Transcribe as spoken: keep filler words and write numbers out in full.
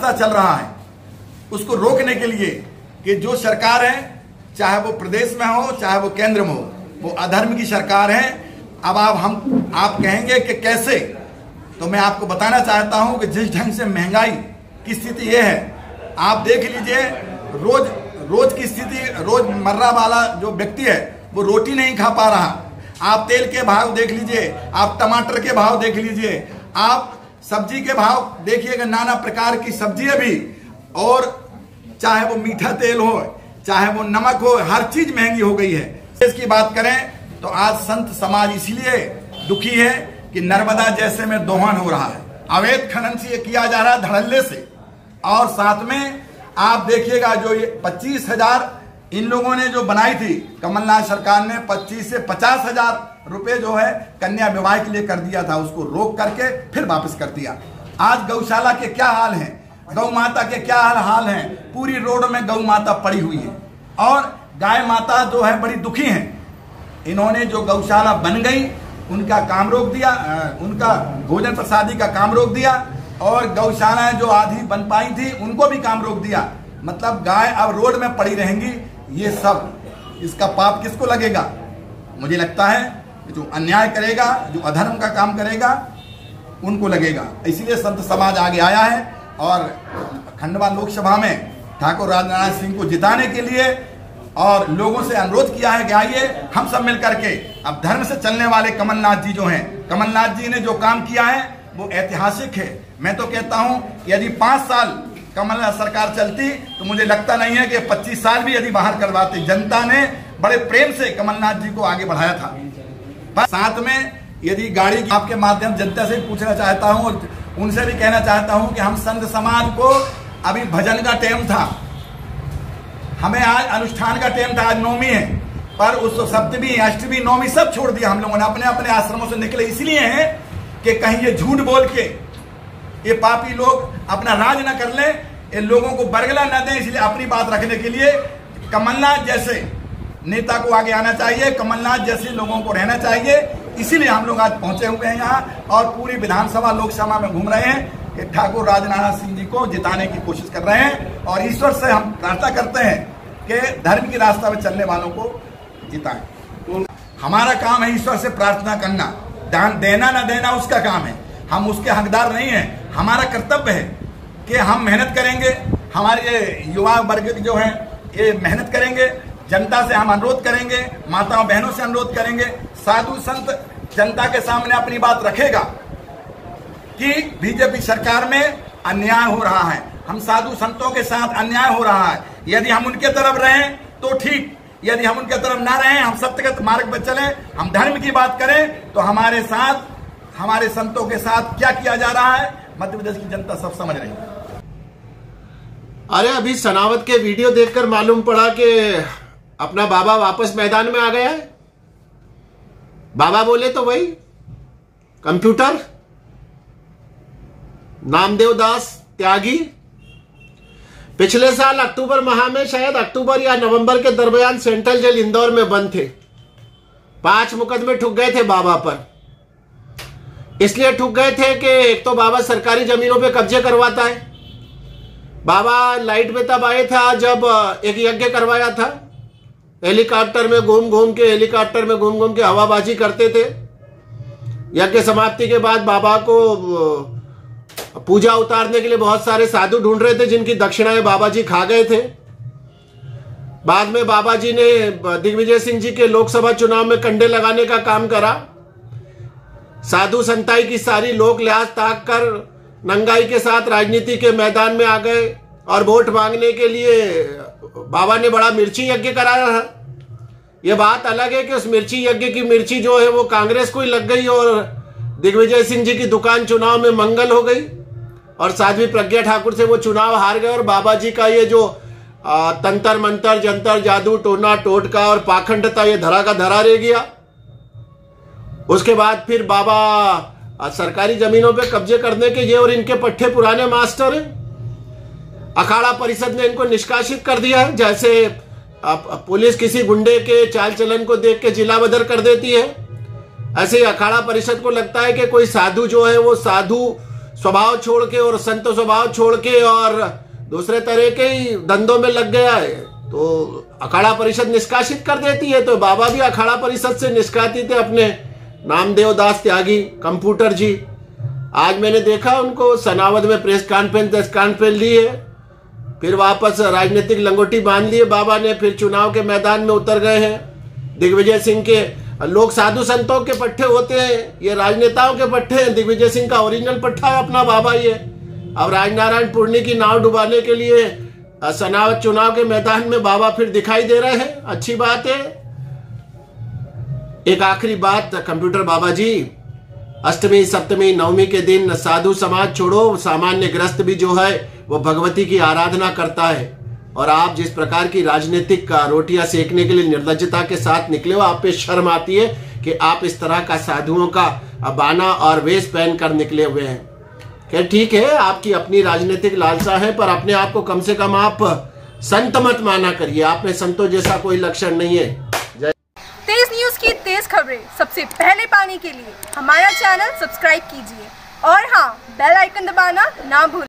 पता चल रहा है उसको रोकने के लिए कि जो सरकार है, चाहे वो प्रदेश में हो चाहे वो केंद्र में हो, वो अधर्म की सरकार है। अब आप हम आप कहेंगे कि कैसे, तो मैं आपको बताना चाहता हूं कि जिस ढंग से महंगाई की स्थिति ये है, आप देख लीजिए रोज रोज की स्थिति, रोजमर्रा वाला जो व्यक्ति है वो रोटी नहीं खा पा रहा। आप तेल के भाव देख लीजिए, आप टमाटर के भाव देख लीजिए, आप सब्जी के भाव देखिएगा, नाना प्रकार की सब्जियां भी, और चाहे वो मीठा तेल हो चाहे वो नमक हो, हर चीज महंगी हो गई है। इसकी बात करें तो आज संत समाज इसलिए दुखी है कि नर्मदा जैसे में दोहन हो रहा है, अवैध खनन से किया जा रहा है धड़ल्ले से, और साथ में आप देखिएगा जो ये पच्चीस हजार इन लोगों ने जो बनाई थी, कमलनाथ सरकार ने पच्चीस से पचास हजार रुपए जो है कन्या विवाह के लिए कर दिया था, उसको रोक करके फिर वापस कर दिया। आज गौशाला के क्या हाल है, गौ माता के क्या हाल है, पूरी रोड में गौ माता पड़ी हुई है और गाय माता जो है बड़ी दुखी हैं। इन्होंने जो गौशाला बन गई उनका काम रोक दिया, उनका भोजन प्रसादी का काम रोक दिया, और गौशालाएं जो आधी बन पाई थी उनको भी काम रोक दिया। मतलब गाय अब रोड में पड़ी रहेंगी। ये सब इसका पाप किसको लगेगा? मुझे लगता है जो अन्याय करेगा, जो अधर्म का काम करेगा उनको लगेगा। इसलिए संत समाज आगे आया है और खंडवा लोकसभा में ठाकुर राजनारायण सिंह को जिताने के लिए और लोगों से अनुरोध किया है कि आइए हम सब मिलकर के, अब धर्म से चलने वाले कमलनाथ जी जो हैं, कमलनाथ जी ने जो काम किया है वो ऐतिहासिक है। मैं तो कहता हूं कि यदि पांच साल कमलनाथ सरकार चलती तो मुझे लगता नहीं है कि पच्चीस साल भी यदि बाहर करवाते। जनता ने बड़े प्रेम से कमलनाथ जी को आगे बढ़ाया था। पर साथ में यदि गाड़ी आपके माध्यम जनता से पूछना चाहता हूं और उनसे भी कहना चाहता हूं कि हम संत समाज को, अभी भजन का टाइम था, हमें आज अनुष्ठान का टाइम था, आज नौमी है, पर उस सप्तमी अष्टमी नौमी सब छोड़ दिया हम लोगों ने, अपने अपने आश्रमों से निकले। इसलिए है कि कहीं ये झूठ बोल के ये पापी लोग अपना राज न कर ले, ये लोगों को बरगला न दें। इसलिए अपनी बात रखने के लिए कमलनाथ जैसे नेता को आगे आना चाहिए, कमलनाथ जैसे लोगों को रहना चाहिए। इसीलिए हम लोग आज पहुंचे हुए हैं यहाँ और पूरी विधानसभा लोकसभा में घूम रहे हैं कि ठाकुर राजनारायण सिंह जी को जिताने की कोशिश कर रहे हैं, और ईश्वर से हम प्रार्थना करते हैं कि धर्म की रास्ता में चलने वालों को जिताएं। तो हमारा काम है ईश्वर से प्रार्थना करना, दान देना ना देना उसका काम है, हम उसके हकदार नहीं हैं। हमारा कर्तव्य है कि हम मेहनत करेंगे, हमारे युवा वर्ग जो है ये मेहनत करेंगे, जनता से हम अनुरोध करेंगे, माताओं बहनों से अनुरोध करेंगे, साधु संत जनता के सामने अपनी बात रखेगा कि बीजेपी सरकार में अन्याय हो रहा है, हम साधु संतों के साथ अन्याय हो रहा है। यदि हम उनके तरफ रहें तो ठीक, यदि हम उनके तरफ ना रहें, हम सत्यगत मार्ग पर चलें, हम धर्म की बात करें, तो हमारे साथ, हमारे संतों के साथ क्या किया जा रहा है मध्य प्रदेश की जनता सब समझ रही है। अरे अभी सनावत के वीडियो देखकर मालूम पड़ा कि अपना बाबा वापस मैदान में आ गया है। बाबा बोले तो वही कंप्यूटर, नामदेव दास त्यागी। पिछले साल अक्टूबर माह में, शायद अक्टूबर या नवंबर के दरमियान, सेंट्रल जेल इंदौर में बंद थे। पांच मुकदमे ठुक गए थे बाबा पर। इसलिए ठुक गए थे कि एक तो बाबा सरकारी जमीनों पे कब्जे करवाता है। बाबा लाइट में तब आए था जब एक यज्ञ करवाया था, हेलीकॉप्टर में घूम घूम के हेलीकॉप्टर में घूम घूम के हवाबाजी करते थे। यज्ञ समाप्ति के बाद बाबा को पूजा उतारने के लिए बहुत सारे साधु ढूंढ रहे थे, जिनकी दक्षिणाएं बाबा जी खा गए थे। बाद में बाबा जी ने दिग्विजय सिंह जी के लोकसभा चुनाव में कंडे लगाने का काम करा। साधु संताई की सारी लोक लिहाज ताक कर नंगाई के साथ राजनीति के मैदान में आ गए और वोट मांगने के लिए बाबा ने बड़ा मिर्ची यज्ञ कराया है। यह बात अलग है कि उस मिर्ची यज्ञ की मिर्ची जो है वो कांग्रेस को ही लग गई और दिग्विजय सिंह जी की दुकान चुनाव में मंगल हो गई और साध्वी प्रज्ञा ठाकुर से वो चुनाव हार गए। और बाबा जी का ये जो आ, तंत्र मंत्र जंतर जादू टोना टोटका और पाखंडता ये धरा का धरा रह गया। उसके बाद फिर बाबा आ, सरकारी जमीनों पे कब्जे करने के ये और इनके पट्टे पुराने मास्टर हैं। अखाड़ा परिषद ने इनको निष्कासित कर दिया है। जैसे आ, पुलिस किसी गुंडे के चाल चलन को देख के जिला बदर कर देती है, ऐसे ही अखाड़ा परिषद को लगता है कि कोई साधु जो है वो साधु स्वभाव छोड़ के और संत स्वभाव छोड़ के और दूसरे तरह के ही धंधों में लग गया है तो अखाड़ा परिषद निष्कासित कर देती है। तो बाबा भी अखाड़ा परिषद से निष्कासित थे अपने नामदेव दास त्यागी कंप्यूटर जी। आज मैंने देखा उनको सनावद में प्रेस कॉन्फ्रेंस कॉन्फ्रेंस ली है, फिर वापस राजनीतिक लंगोटी बांध लिए बाबा ने, फिर चुनाव के मैदान में उतर गए हैं। दिग्विजय सिंह के लोग साधु संतों के पट्टे होते हैं, ये राजनेताओं के पट्टे हैं। दिग्विजय सिंह का ओरिजिनल पट्टा है अपना बाबा ये। अब राजनारायण पूर्णी की नाव डुबाने के लिए सनावद चुनाव के मैदान में बाबा फिर दिखाई दे रहे हैं, अच्छी बात है। एक आखिरी बात कंप्यूटर बाबा जी, अष्टमी सप्तमी नवमी के दिन साधु समाज छोड़ो, सामान्य ग्रस्त भी जो है वो भगवती की आराधना करता है। और आप जिस प्रकार की राजनीतिक रोटियां सेकने के लिए निर्लज्जता के साथ निकले हो, आप पे शर्म आती है कि आप इस तरह का साधुओं का बाना और वेश पहन कर निकले हुए हैं। खैर ठीक है, आपकी अपनी राजनीतिक लालसा है, पर अपने आप को कम से कम आप संत मत माना करिए। आप में संतों जैसा कोई लक्षण नहीं है। जय। तेज न्यूज की तेज खबरें सबसे पहले पाने के लिए हमारा चैनल सब्सक्राइब कीजिए और हाँ, बेल आइकन दबाना ना भूलें।